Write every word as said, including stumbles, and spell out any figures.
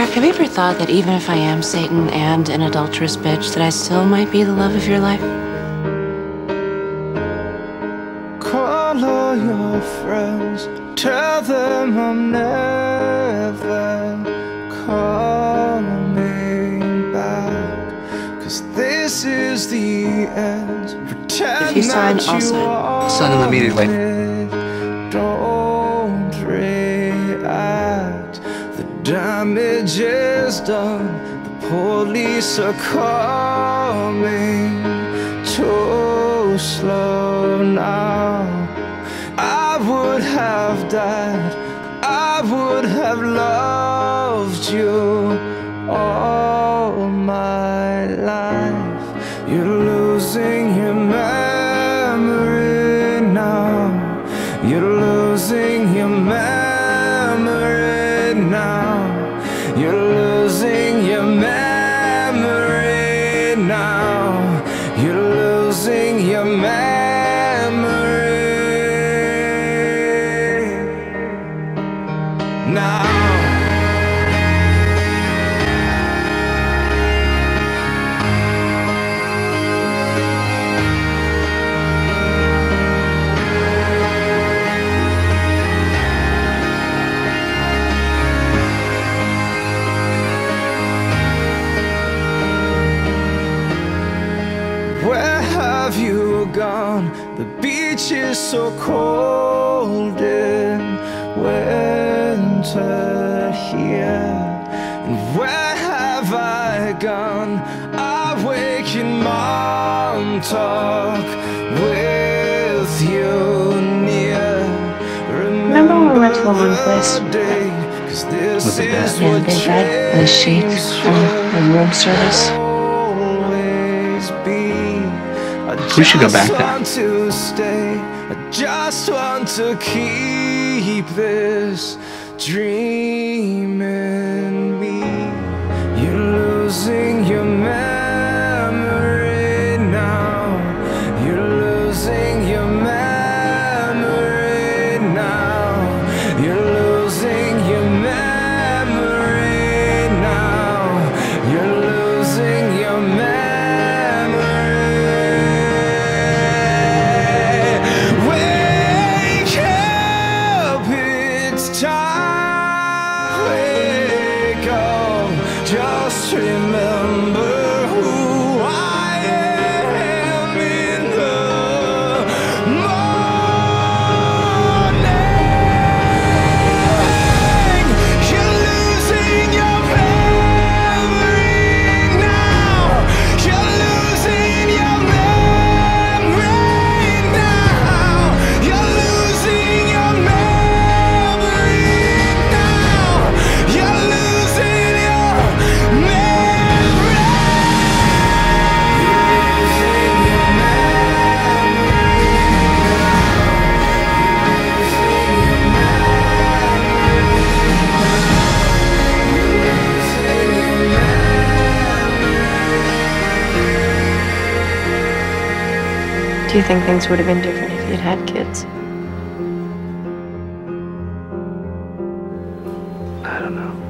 Have you ever thought that even if I am Satan and an adulterous bitch, that I still might be the love of your life? Call all your friends, tell them I'm never coming back, 'cause this is the end. Pretend If you sign, that I'll you sign. Sign them immediately. Don't react. The damage is done. The police are coming too slow now. I would have died, I would have loved you all my life. You're losing your memory now. You're losing your memory now. You're losing your memory now. You're losing your memory now. Where have you gone? The beach is so cold in winter here. And where have I gone? I wake in Montauk with you near. Remember when we went to the one place? Cause this Was it bad? is Yeah, the what big bed, the sheets, and the room service. We should go back there. I just want to keep this dream in me. You're losing your memory now. You're losing your memory now. You're losing your memory now. You're losing your memory. Just remember who I am in the morning. You're losing your memory now. You're losing your memory now. You're losing your memory now. You're losing your Do you think things would have been different if you'd had kids? I don't know.